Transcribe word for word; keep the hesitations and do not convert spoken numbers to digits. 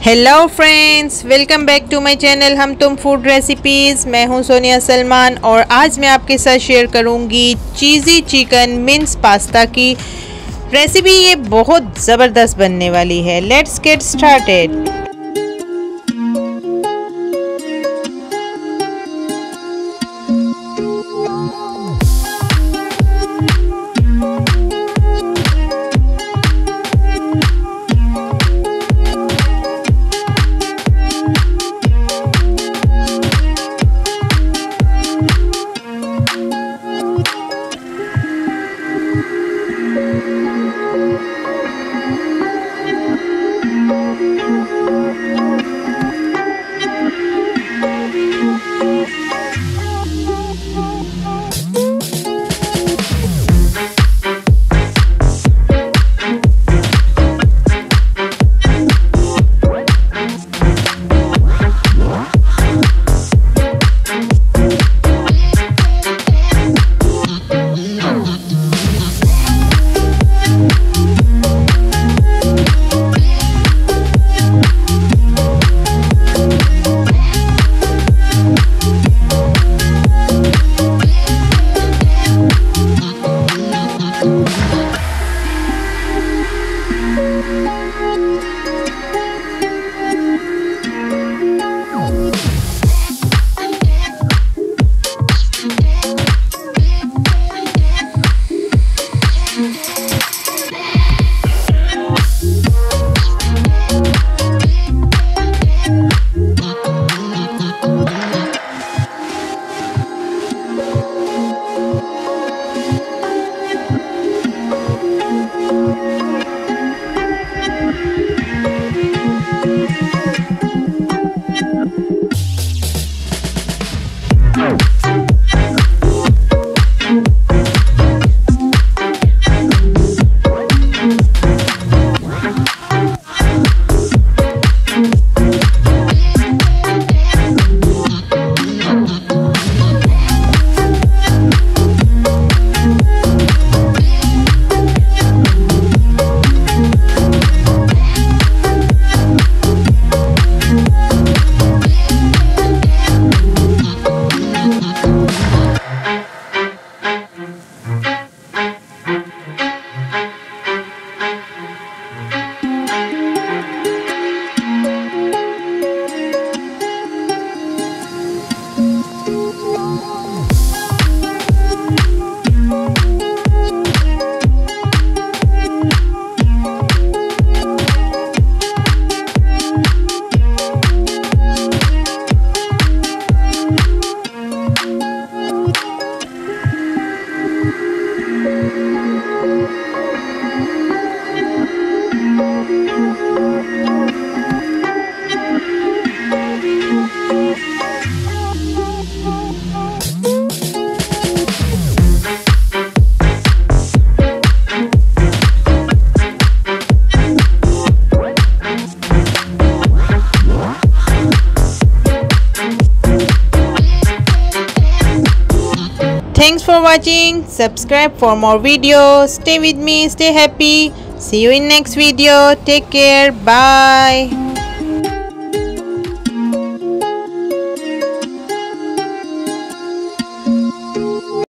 Hello friends, welcome back to my channel हम तुम food recipes. मैं हूं सोनिया सलमान और आज मैं आपके साथ शेयर करूंगी चीज़ी चिकन मिंस पास्ता की रेसिपी। ये बहुत ज़बरदस्त बनने वाली है। Let's get started. Thanks for watching. Subscribe for more videos. Stay with me. Stay happy. See you in next video. Take care. Bye.